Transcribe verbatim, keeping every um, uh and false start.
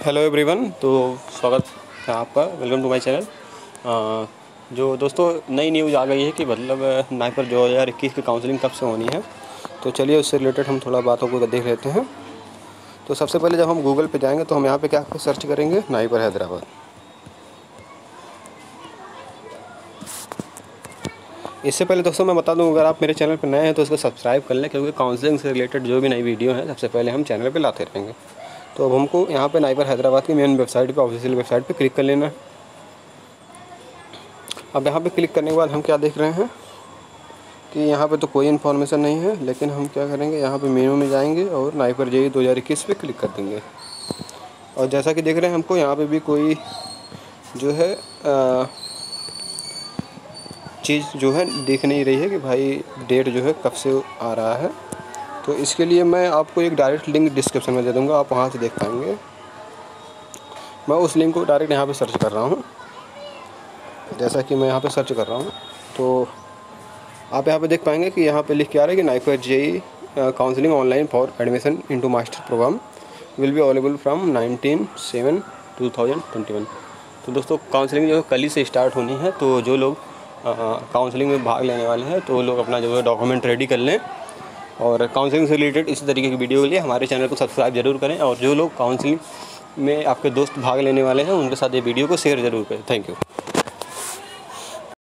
Hello everyone, तो स्वागत है आपका। Welcome to my channel. जो दोस्तों नई न्यूज़ आ गई है कि मतलब नाइपर दो हज़ार इक्कीस की काउंसलिंग कब से होनी है, तो चलिए उससे रिलेटेड हम थोड़ा बातों को देख लेते हैं। तो सबसे पहले जब हम गूगल पे जाएंगे तो हम यहाँ पे क्या सर्च करेंगे, नाइपर हैदराबाद। इससे पहले दोस्तों मैं बता दूं, अगर आप मेरे चैनल पर नए हैं तो इसको सब्सक्राइब कर लें, क्योंकि काउंसलिंग से रिलेटेड जो भी नई वीडियो है सबसे पहले हम चैनल पे लाते रहेंगे। तो अब हमको यहाँ पे नाइपर हैदराबाद की मेन वेबसाइट पे, ऑफिशियल वेबसाइट पे क्लिक कर लेना है। अब यहाँ पे क्लिक करने के बाद हम क्या देख रहे हैं कि यहाँ पे तो कोई इन्फॉर्मेशन नहीं है, लेकिन हम क्या करेंगे, यहाँ पे मेनू में जाएंगे और नाइपर जेईई दो हज़ार इक्कीस पे क्लिक कर देंगे। और जैसा कि देख रहे हैं हमको यहाँ पे भी कोई जो है चीज़ जो है दिख नहीं रही है कि भाई डेट जो है कब से आ रहा है। तो इसके लिए मैं आपको एक डायरेक्ट लिंक डिस्क्रिप्शन में दे दूँगा, आप वहाँ से देख पाएंगे। मैं उस लिंक को डायरेक्ट यहाँ पे सर्च कर रहा हूँ। जैसा कि मैं यहाँ पे सर्च कर रहा हूँ तो आप यहाँ पे देख पाएंगे कि यहाँ पे लिख के आ रहा है कि NIPER JEE counselling online for admission into master programme will be available from nineteen seven two thousand twenty one. तो दोस्तों काउंसलिंग जो कल ही से स्टार्ट होनी है, तो जो लोग काउंसलिंग में भाग लेने वाले हैं तो लोग अपना जो है डॉक्यूमेंट रेडी कर लें। और काउंसलिंग से रिलेटेड इसी तरीके की वीडियो के लिए हमारे चैनल को सब्सक्राइब जरूर करें, और जो लोग काउंसलिंग में आपके दोस्त भाग लेने वाले हैं उनके साथ ये वीडियो को शेयर ज़रूर करें। Thank you.